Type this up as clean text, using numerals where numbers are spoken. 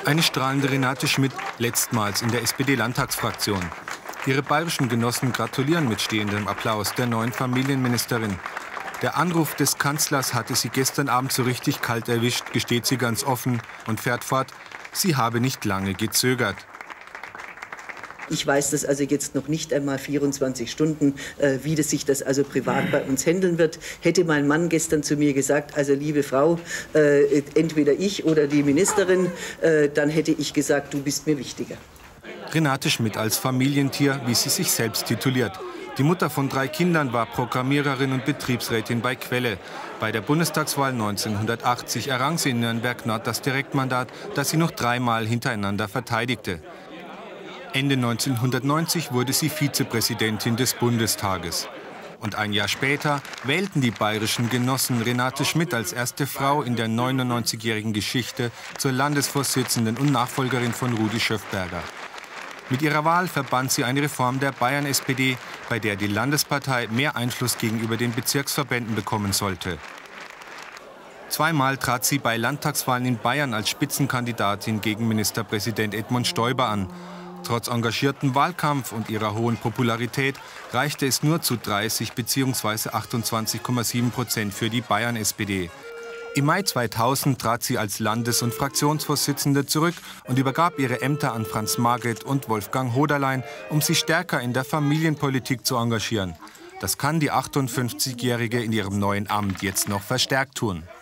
Eine strahlende Renate Schmidt, letztmals in der SPD-Landtagsfraktion. Ihre bayerischen Genossen gratulieren mit stehendem Applaus der neuen Familienministerin. Der Anruf des Kanzlers hatte sie gestern Abend so richtig kalt erwischt, gesteht sie ganz offen und fährt fort, sie habe nicht lange gezögert. Ich weiß das also jetzt noch nicht einmal 24 Stunden, wie das sich das also privat bei uns handeln wird. Hätte mein Mann gestern zu mir gesagt, also liebe Frau, entweder ich oder die Ministerin, dann hätte ich gesagt, du bist mir wichtiger. Renate Schmidt als Familientier, wie sie sich selbst tituliert. Die Mutter von 3 Kindern war Programmiererin und Betriebsrätin bei Quelle. Bei der Bundestagswahl 1980 errang sie in Nürnberg-Nord das Direktmandat, das sie noch 3-mal hintereinander verteidigte. Ende 1990 wurde sie Vizepräsidentin des Bundestages. Und ein Jahr später wählten die bayerischen Genossen Renate Schmidt als erste Frau in der 99-jährigen Geschichte zur Landesvorsitzenden und Nachfolgerin von Rudi Schöffberger. Mit ihrer Wahl verband sie eine Reform der Bayern-SPD, bei der die Landespartei mehr Einfluss gegenüber den Bezirksverbänden bekommen sollte. 2-mal trat sie bei Landtagswahlen in Bayern als Spitzenkandidatin gegen Ministerpräsident Edmund Stoiber an. Trotz engagiertem Wahlkampf und ihrer hohen Popularität reichte es nur zu 30 bzw. 28,7% für die Bayern-SPD. Im Mai 2000 trat sie als Landes- und Fraktionsvorsitzende zurück und übergab ihre Ämter an Franz Marget und Wolfgang Hoderlein, um sich stärker in der Familienpolitik zu engagieren. Das kann die 58-Jährige in ihrem neuen Amt jetzt noch verstärkt tun.